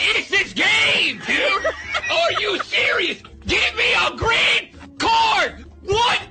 is this game, dude? Are you serious? Give me a green card! What